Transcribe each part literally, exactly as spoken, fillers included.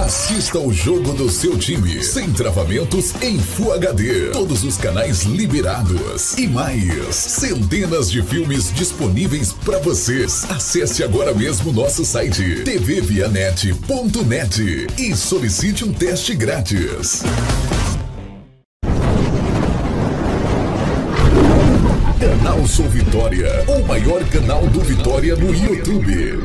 Assista ao jogo do seu time, sem travamentos, em Full H D. Todos os canais liberados. E mais, centenas de filmes disponíveis para vocês. Acesse agora mesmo nosso site t v vianet ponto net e solicite um teste grátis. Canal Sou Vitória, o maior canal do Vitória no YouTube.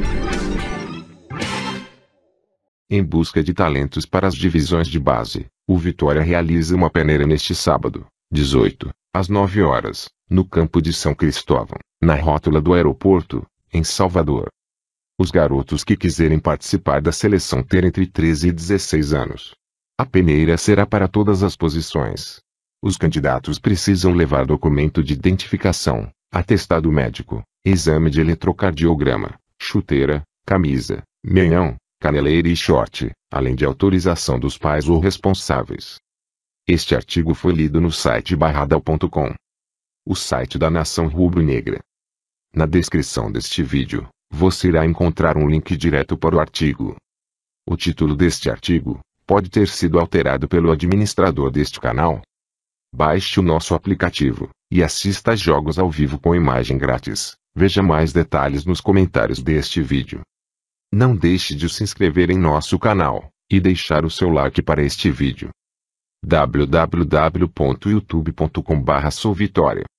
Em busca de talentos para as divisões de base, o Vitória realiza uma peneira neste sábado, dezoito, às nove horas, no campo de São Cristóvão, na rótula do aeroporto, em Salvador. Os garotos que quiserem participar da seleção ter entre treze e dezesseis anos. A peneira será para todas as posições. Os candidatos precisam levar documento de identificação, atestado médico, exame de eletrocardiograma, chuteira, camisa, meião, caneleira e short, além de autorização dos pais ou responsáveis. Este artigo foi lido no site barradão ponto com, o site da Nação Rubro-Negra. Na descrição deste vídeo, você irá encontrar um link direto para o artigo. O título deste artigo pode ter sido alterado pelo administrador deste canal. Baixe o nosso aplicativo e assista a jogos ao vivo com imagem grátis. Veja mais detalhes nos comentários deste vídeo. Não deixe de se inscrever em nosso canal e deixar o seu like para este vídeo. w w w ponto youtube ponto com barra sou vitória